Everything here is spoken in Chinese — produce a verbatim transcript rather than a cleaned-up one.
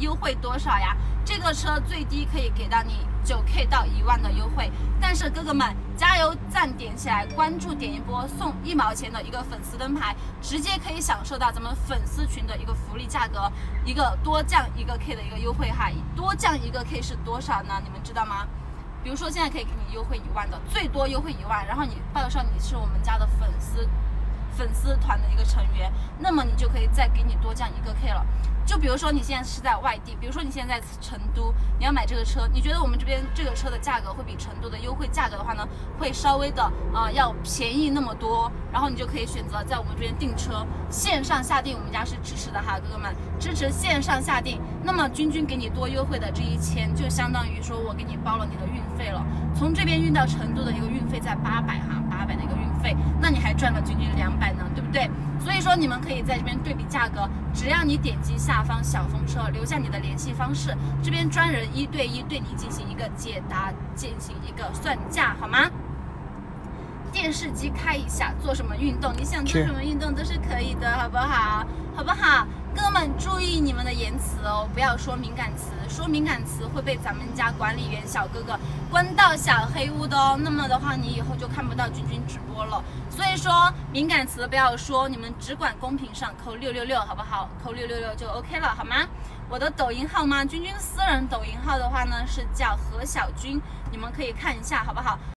优惠多少呀？这个车最低可以给到你九 K 到一万的优惠，但是哥哥们，加油赞点起来，关注点一波送一毛钱的一个粉丝灯牌，直接可以享受到咱们粉丝群的一个福利价格，一个多降一个 K 的一个优惠哈。多降一个 K 是多少呢？你们知道吗？比如说现在可以给你优惠一万的，最多优惠一万，然后你报上你是我们家的粉丝粉丝团的一个成员，那么你就可以再给你多降一个 K 了。就比如说你现在是在外地，比如说你现在在成都，你要买这个车，你觉得我们这边这个车的价格会比成都的优惠价格的话呢，会稍微的啊、呃、要便宜那么多，然后你就可以选择在我们这边订车，线上下订，我们家是支持的哈，哥哥们支持线上下订。那么君君给你多优惠的这一千，就相当于说我给你包了你的运费了，从这边运到成都的一个运费在八百哈，八百的一个运费，那你还赚了君君两百呢，对不对？所以说你们可以在这边对比价格，只要你点击下方小风车，留下你的联系方式，这边专人一对一对你进行一个解答，进行一个算价，好吗？电视机开一下，做什么运动？你想做什么运动都是可以的，好不好？好不好？哥们注意你们的言辞哦，不要说敏感词，说敏感词会被咱们家管理员小哥哥关到小黑屋的哦。那么的话，你以后就看不到君君直播了。所以说敏感词不要说，你们只管公屏上扣六六六，好不好？扣六六六就 OK 了，好吗？我的抖音号吗？君君私人抖音号的话呢是叫何小军，你们可以看一下，好不好？